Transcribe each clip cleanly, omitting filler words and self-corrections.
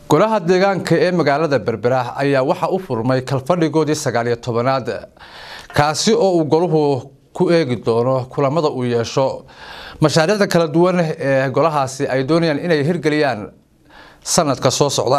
golaha deegaanka ee magaalada Berbera ayaa waxa uu furmay kalfadhigoodii 19aad kaasi oo uu goluhu ku eegi doono kulamada uu yeesho mashaariicda kala duwan ee golahaasi ay doonayaan inay hirgeliyaan sanadka soo socda.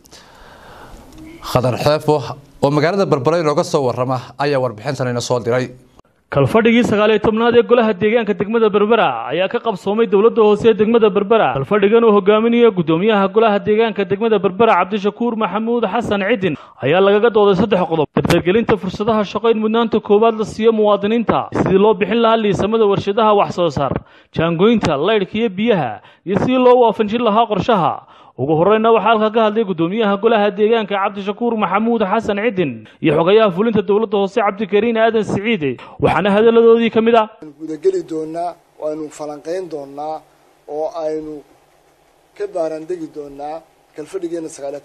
Khadar Xeefo oo magaalada Berbera inooga soo warrama ayaa warbixintan ina soo diray. kalfadhigii 19aad ee golaha deegaanka degmada Berbera ayaa ka qabsoomay dawladda hoose ee degmada Berbera. kalfadhigan oo hogaaminaya gudoomiyaha golaha deegaanka degmada Berbera Cabdishakuur Maxamuud Xasan Cidin ayaa laga dooday 3 qodob: dardargelinta fursadaha shaqo in mudnaanta koowaad la siiyo muwaadiniinta, sidii loo bixin lahaa liisamada warshadaha wax soo saar, jaangoynta leydhka iyo biyaha, iyo sidii loo waafajin lahaa qorshaha. ugu horeyna waxa halka ka hadlay gudoomiyaha golaha deegaanka Cabdishakuur Maxamuud Xasan Cidin iyo xogayaha fulinta dawladda hoose Cabdikariin Aadan Siciid waxaana hadaladoodii kamid ah gudageli doonaa waanu falanqeyn doonaa oo aynu ka baaran degi doonaa kalfadhigeena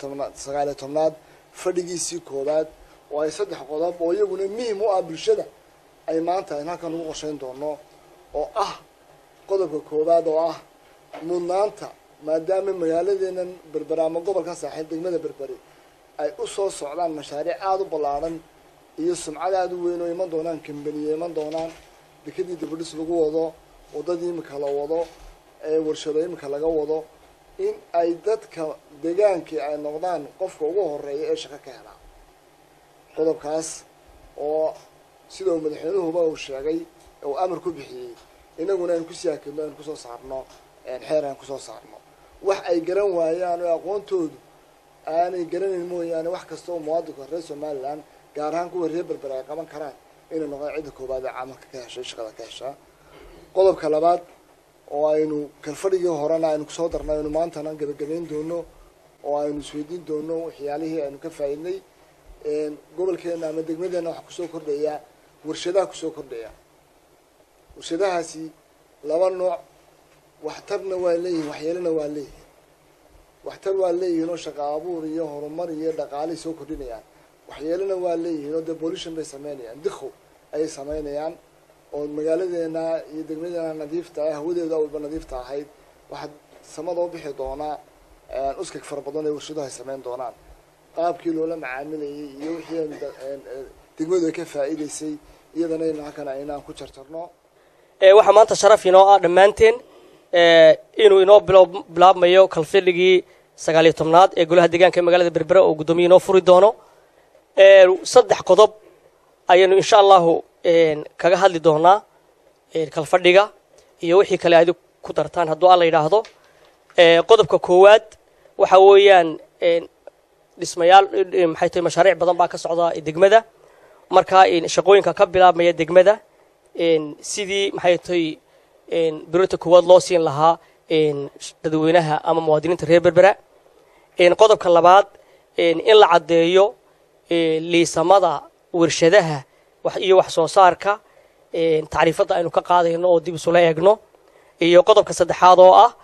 19aad fadhigiisii koobaad oo ay 3 qodob oo iyaguna muhiim u ah bulshada ay maanta halkan ugu qorsheyn doono oo ah qodobka koobaad oo ah mudnaanta maadaama magaaladeena Berbera ama gobolka saaxiib degmada Berbera ay u soo socdaan mashaariic aad u ballaaran iyo sumcad aad u weyn oo iman doonaan kambaniye iman doonaan dekadii dibadhis lagu wado wadadii imika la wado warshado imika laga wado in ay dadka deegaanka ay noqdaan qofka ugu horeeya ee shaqo ka hela qodobkaas oo sidoo madaxweynuhu uu sheegay oo amar ku bixiyay inaguna aan ku siyaakino aan ku soo saarno xeeraan ku soo saarno wax ay garan waayaan oo aqoontoodu aanay garaneyn mooyaane wax kasta oo muwaadinka reer Soomaaliland gaar ahaan kuwa reer Berbera ay qaban karaan inay noqdaan cid koobaad ee camalka ka heshay shaqada ka hesha. qodobka labaad oo aynu kalfadhigii horena aynu soo darnay inuu maanta aan gabagabeyn doono oo aynu isweydiin doono waxyaalihii aynu ka faa'iidnay gobolkeena ama degmadeena wax ku soo kordhaya warshadaha ku soo kordhaya warshadahaasi laba nooc waxtarna waa leeyihiin waxyeelana waa leeyihiin waxtar waa leeyihiin oo shaqo abuur iyo horumar iyo dhaqaale soo kordhinayaan waxyeelana waa leeyihiin oo demolition bay sameynayaan dikho ay sameynayaan oo magaaladeena iyo degmadeena nadiifta ah hawadeeda walba nadiifta ahayd waxa samada u bixi doona uskag fara badan ee warshadaha sameyn doonaan qaabkii loola macaamilayay iyo wixii degmadu ka faa'iideysay iyadana inaan ku jarjarno waxa maanta sharaf inoo ah dhamaanteen inuu inoo bilaabmayo kalfadhigii 19aad ee golaha deegaanka magaalada Berbera oo gudoomiyaha inoo furi doono 3 qodob ayaynu insha Allah kaga hadli doonaa kalfadhiga iyo wixii kale ay ku dartaan hadduu alla yiraahdo. qodobka koowaad waxa weeyaan dhismayaal maxay tahay mashaariic badan baa ka socda degmada marka shaqooyinka ka bilaabmaya degmada sidii maxay tahay birta koowaad loo siin lahaa dadweynaha ama muwaadiniinta reer Berbera. qodobka labaad in la cadeeyo liisamada warshadaha iyo wax soo saarka taariifada aynu ka qaadayno oo dib u soo eegno. iyo qodobka saddexaad oo ah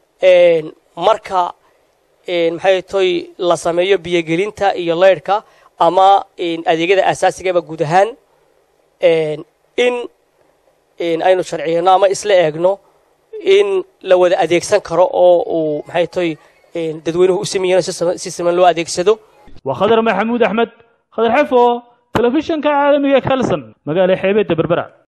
marka maxay tahay la sameeyo biyagelinta iyo leydhka ama adeegyada asaasiga ah guud ahaan in aynu sharciyeyno ama isla eegno in la wada adeegsan karo oo uu maxay tahay dadweynuhu u sameeyaan si siman loo adeegsado. waa Khadar Maxamuud Axmed, Khadar Xeefo, telefishinka caalamiga Kalsan, magaalada xeebta Berbera.